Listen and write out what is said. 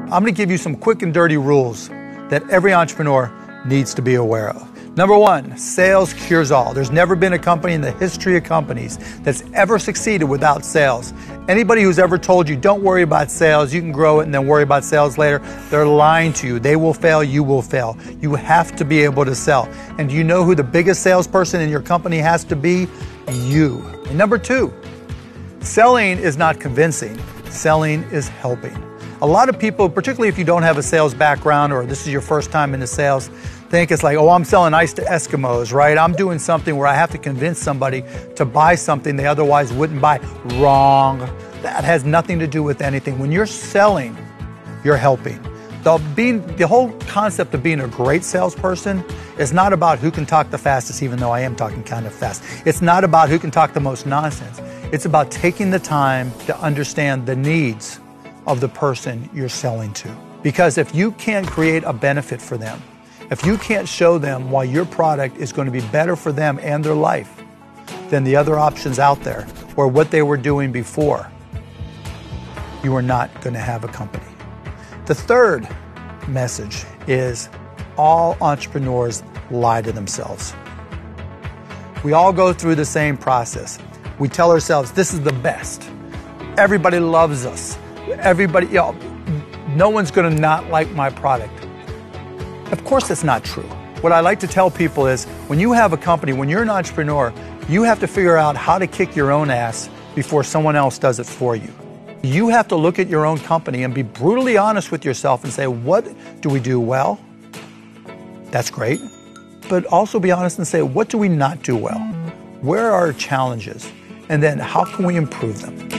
I'm going to give you some quick and dirty rules that every entrepreneur needs to be aware of. Number one, sales cures all. There's never been a company in the history of companies that's ever succeeded without sales. Anybody who's ever told you, don't worry about sales, you can grow it and then worry about sales later, they're lying to you. They will fail, you will fail. You have to be able to sell. And do you know who the biggest salesperson in your company has to be? You. And number two, selling is not convincing. Selling is helping. A lot of people, particularly if you don't have a sales background or this is your first time into sales, think it's like, oh, I'm selling ice to Eskimos, right? I'm doing something where I have to convince somebody to buy something they otherwise wouldn't buy. Wrong. That has nothing to do with anything. When you're selling, you're helping. The whole concept of being a great salesperson is not about who can talk the fastest, even though I am talking kind of fast. It's not about who can talk the most nonsense. It's about taking the time to understand the needs of the person you're selling to. Because if you can't create a benefit for them, if you can't show them why your product is going to be better for them and their life than the other options out there or what they were doing before, you are not going to have a company. The third message is all entrepreneurs lie to themselves. We all go through the same process. We tell ourselves, this is the best. Everybody loves us. Everybody, no one's going to not like my product. Of course, that's not true. What I like to tell people is when you have a company, when you're an entrepreneur, you have to figure out how to kick your own ass before someone else does it for you. You have to look at your own company and be brutally honest with yourself and say, what do we do well? That's great. But also be honest and say, what do we not do well? Where are our challenges? And then how can we improve them?